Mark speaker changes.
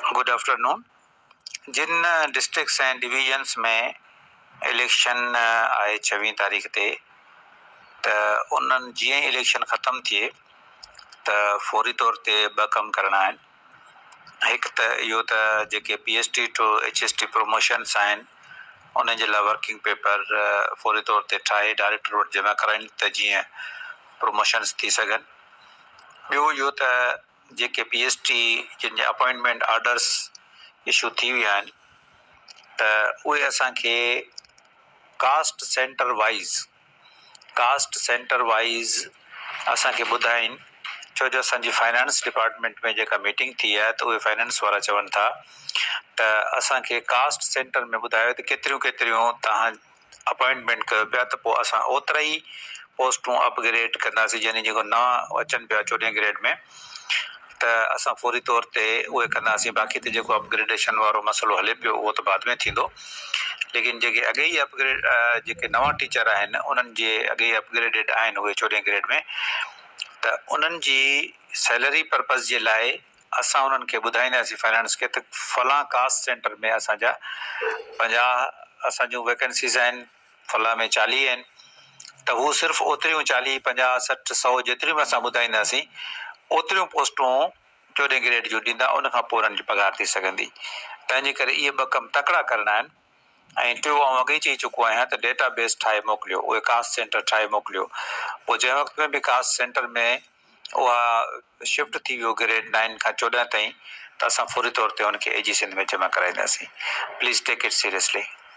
Speaker 1: Good afternoon. जिन districts and divisions में election आए 26 तारीख़ ते त उन्हनि जीअं ई इलेक्शन ख़तमु थिए त फौरी तौर ते ॿ कम करणा आहिनि। हिकु त इहो त जेके PST टू HST प्रमोशन्स आहिनि उन जे लाइ वर्किंग पेपर फौरी तौर ते ठाहे डायरेक्टर वटि जमा कराइनि त जीअं प्रमोशन्स थी सघनि। ॿियो इहो त जेके PST जिन जा अपॉइंटमेंट ऑर्डर्स इशू थी विया आहिनि त उहे असांखे कास्ट सेंटर वाइज़ असांखे ॿुधाइनि, छो जो असांजी फाइनेंस डिपार्टमेंट में जेका मीटिंग थी आहे त उहे फाइनेंस वारा चवनि था त असांखे कास्ट सेंटर में ॿुधायो त केतिरियूं तव्हां अपॉइंटमेंट कयो पिया त पोइ असां ओतिरा ई पोस्टूं अपग्रेड कंदासीं, यानी जेको नवां अचनि पिया 14 ग्रेड में त असां फौरी तौर ते उहे कंदासीं। बाक़ी त जेको अपग्रेडेशन वारो मसइलो हले पियो उहो त बाद में थींदो, लेकिन जेके अॻे ई अपग्रेड जेके नवां टीचर आहिनि उन्हनि जे अॻे ई अपग्रेडेड आहिनि उहे 14 ग्रेड में, त उन्हनि जी सैलरी पर्पज़ जे लाइ असां उन्हनि खे ॿुधाईंदासीं फाइनेंस खे त फलां कास्ट सेंटर में असांजा 50 असां जूं वैकेंसीज़ आहिनि, फलां में 40 आहिनि, त हू सिर्फ़ु ओतिरियूं 40, 50, 60, 100 जेतिरियूं बि असां ॿुधाईंदासीं ओतिरियूं पोस्टूं 14 ग्रेड जूं ॾींदा, उनखां पोइ उन्हनि जी पघार थी सघंदी। तंहिंजे करे इहे ॿ कम तकड़ा करणा आहिनि। ऐं टियों आउं अॻे ई चई चुको आहियां त डेटा बेस ठाहे मोकिलियो, उहे कास्ट सेंटर ठाहे मोकिलियो। पोइ जंहिं वक़्त में बि कास्ट सेंटर में उहा शिफ्ट थी वियो ग्रेड 9 खां 14 ताईं त असां फौरी तौर ते उनखे AG सिंध में जमा कराईंदासीं। Please take it seriously.